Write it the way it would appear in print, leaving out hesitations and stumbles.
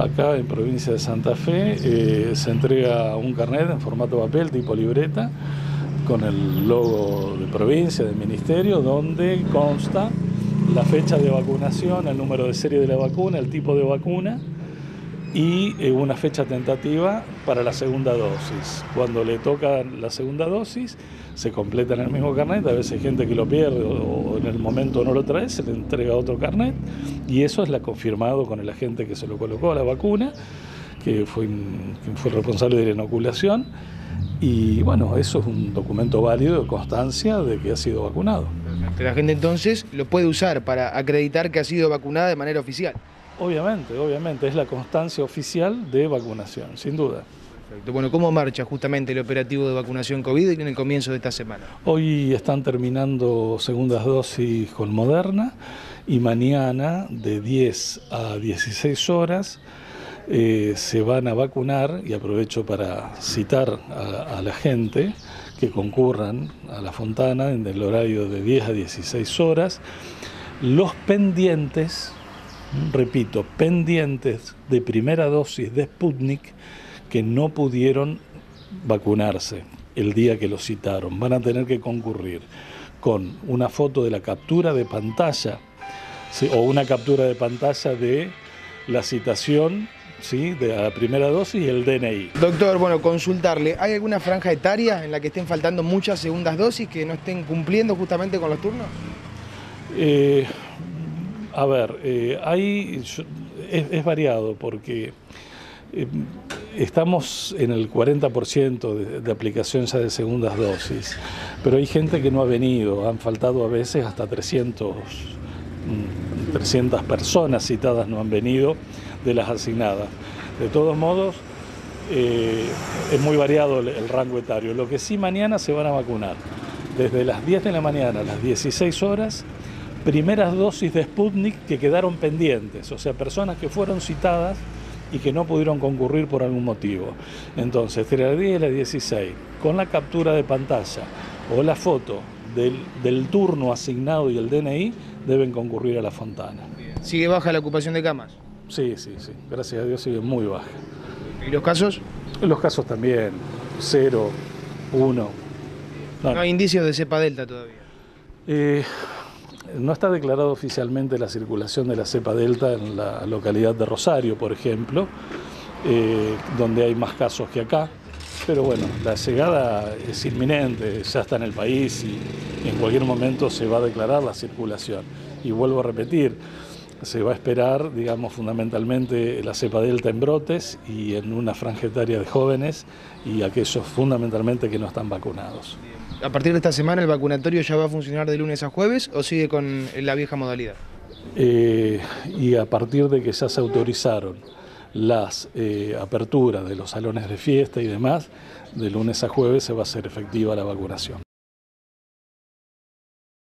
Acá en provincia de Santa Fe se entrega un carnet en formato papel tipo libreta con el logo de provincia, del ministerio, donde consta la fecha de vacunación, el número de serie de la vacuna, el tipo de vacuna y una fecha tentativa para la segunda dosis. Cuando le toca la segunda dosis, se completa en el mismo carnet. A veces hay gente que lo pierde o en el momento no lo trae, se le entrega otro carnet y eso es confirmado con el agente que se lo colocó a la vacuna, que fue el responsable de la inoculación. Y bueno, eso es un documento válido de constancia de que ha sido vacunado. Perfecto. La gente entonces lo puede usar para acreditar que ha sido vacunada de manera oficial. Obviamente, es la constancia oficial de vacunación, sin duda. Perfecto. Bueno, ¿cómo marcha justamente el operativo de vacunación COVID en el comienzo de esta semana? Hoy están terminando segundas dosis con Moderna y mañana de 10 a 16 horas se van a vacunar, y aprovecho para citar a la gente que concurran a la Fontana en el horario de 10 a 16 horas, los pendientes, repito, pendientes de primera dosis de Sputnik que no pudieron vacunarse el día que los citaron. Van a tener que concurrir con una foto de la captura de pantalla, ¿sí? O una captura de pantalla de la citación, ¿sí?, de la primera dosis y el DNI. Doctor, bueno, consultarle, ¿hay alguna franja etaria en la que estén faltando muchas segundas dosis que no estén cumpliendo justamente con los turnos? Es variado porque estamos en el 40% de aplicación ya de segundas dosis, pero hay gente que no ha venido, han faltado a veces hasta 300 personas citadas no han venido de las asignadas. De todos modos, es muy variado el rango etario. Lo que sí, mañana se van a vacunar desde las 10 de la mañana a las 16 horas, primeras dosis de Sputnik que quedaron pendientes, o sea, personas que fueron citadas y que no pudieron concurrir por algún motivo. Entonces, entre las 10 y las 16, con la captura de pantalla o la foto del turno asignado y el DNI, deben concurrir a la Fontana. ¿Sigue baja la ocupación de camas? Sí, gracias a Dios sigue muy baja. ¿Y los casos? Los casos también, 0, 1. No hay indicios de cepa delta todavía. No está declarado oficialmente la circulación de la cepa delta en la localidad de Rosario, por ejemplo, donde hay más casos que acá. Pero bueno, la llegada es inminente, ya está en el país y en cualquier momento se va a declarar la circulación. Y vuelvo a repetir, se va a esperar, digamos, fundamentalmente la cepa delta en brotes y en una franja etaria de jóvenes y aquellos fundamentalmente que no están vacunados. ¿A partir de esta semana el vacunatorio ya va a funcionar de lunes a jueves o sigue con la vieja modalidad? Y a partir de que ya se autorizaron las aperturas de los salones de fiesta y demás, de lunes a jueves se va a hacer efectiva la vacunación.